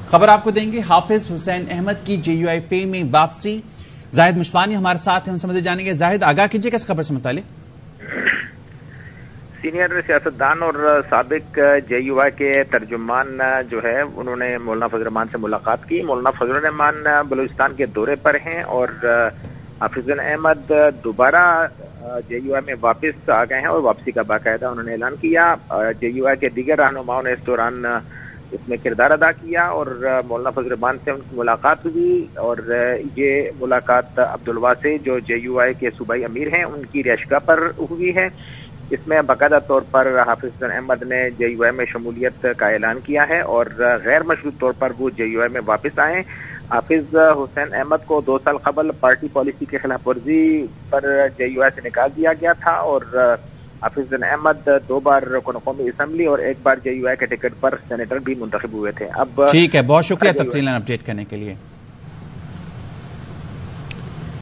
خبر آپ کو دیں گے حافظ حسین احمد کی JUI میں واپسی. زاہد مشوانی ہمارے ساتھ ہیں، ان سے مزید جانیں گے. زاہد، آگاہ کیجیے کس خبر سے متعلق. سینئر سیاستدان اور سابق JUI کے ترجمان جو ہے انہوں نے مولانا فضل الرحمان سے ملاقات کی. مولانا فضل الرحمان بلوچستان کے دورے پر ہیں اور حافظ احمد دوبارہ JUI میں واپس آ گئے ہیں اور واپسی کا باقاعدہ انہوں نے اعلان کیا. JUI کے دیگر رہنماؤں نے اس دوران اس میں کردار ادا کیا اور مولانا فضل الرحمان سے ان کی ملاقات ہوئی اور یہ ملاقات عبدالواسع جو JUI کے صوبائی امیر ہیں ان کی رہائشگاہ پر ہوئی ہے. اس میں باقاعدہ طور پر حافظ حسین احمد نے JUI میں شمولیت کا اعلان کیا ہے اور غیر مشروط طور پر وہ JUI میں واپس آئے. حافظ حسین احمد کو 2 سال قبل پارٹی پالیسی کی خلاف ورزی پر JUI سے نکال دیا گیا تھا اور حافظ حسین احمد 2 بار رکن قومی اسمبلی اور 1 بار JUI کے ٹکٹ پر سینیٹر بھی منتخب ہوئے تھے. اب ٹھیک ہے، بہت شکریہ تفصیل اپڈیٹ کرنے کے لیے.